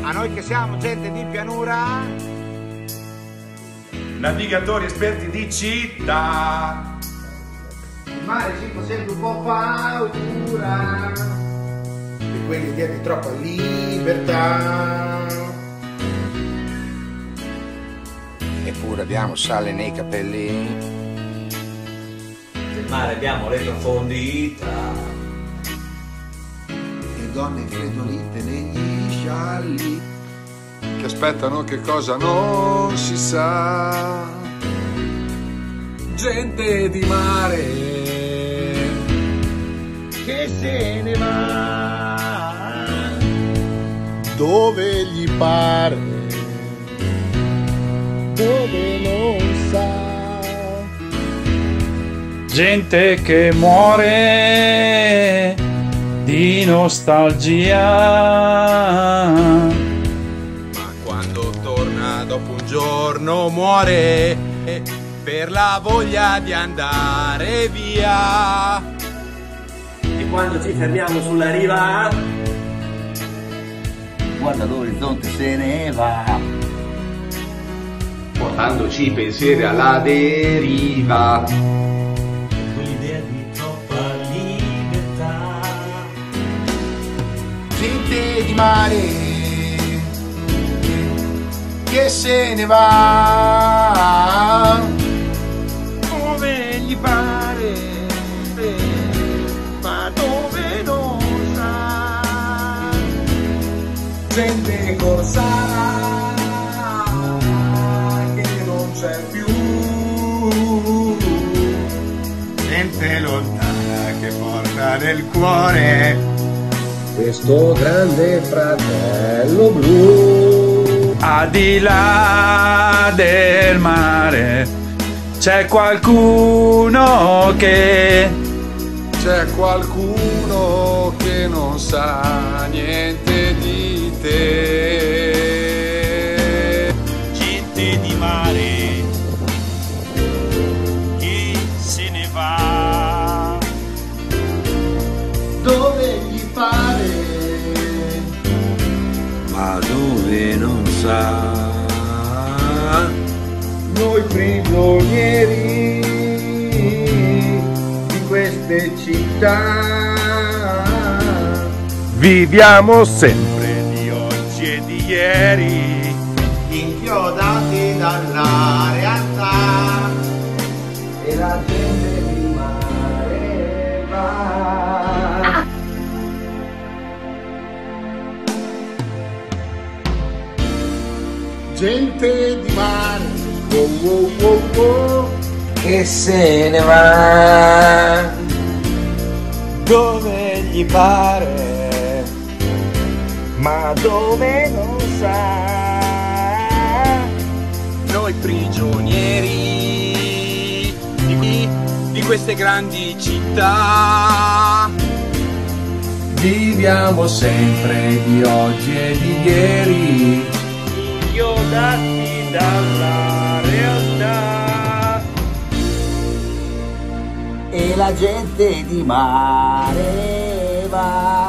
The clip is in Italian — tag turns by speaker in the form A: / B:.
A: A noi che siamo gente di pianura,
B: navigatori esperti di città,
A: il mare ci fa sempre un po' paura, e quelli dia di troppa libertà. Eppure abbiamo sale nei capelli,
C: nel mare abbiamo le profondità,
A: e donne freddolite negli scialli,
D: che aspettano che cosa non si sa. Gente di mare
A: che se ne va
D: dove gli pare,
A: dove non sa.
E: Gente che muore di nostalgia,
B: ma quando torna dopo un giorno muore per la voglia di andare via.
C: e quando ci fermiamo sulla riva
F: guarda l'orizzonte se ne va,
G: portandoci pensieri alla deriva.
C: quell'idea di troppa libertà,
A: Gente di mare che se ne va dove gli pare, ma dove non sa. Gente corsa che non c'è più, gente lontana che porta nel cuore questo grande fratello blu.
E: al di là del mare c'è qualcuno che
D: non sa niente di te.
H: Gente di mare che se ne va
A: Dove gli pare,
F: ma dove non sa.
A: noi prigionieri di queste città
B: Viviamo sempre di oggi e di ieri,
A: inchiodati dalla realtà, e la gente di mare va. Gente di mare, oh, oh, oh, oh, che se ne va dove gli pare, ma dove non sa.
B: noi prigionieri di queste grandi città.
E: viviamo sempre di oggi e di ieri,
C: inchiodati dalla realtà,
F: E la gente di mare va.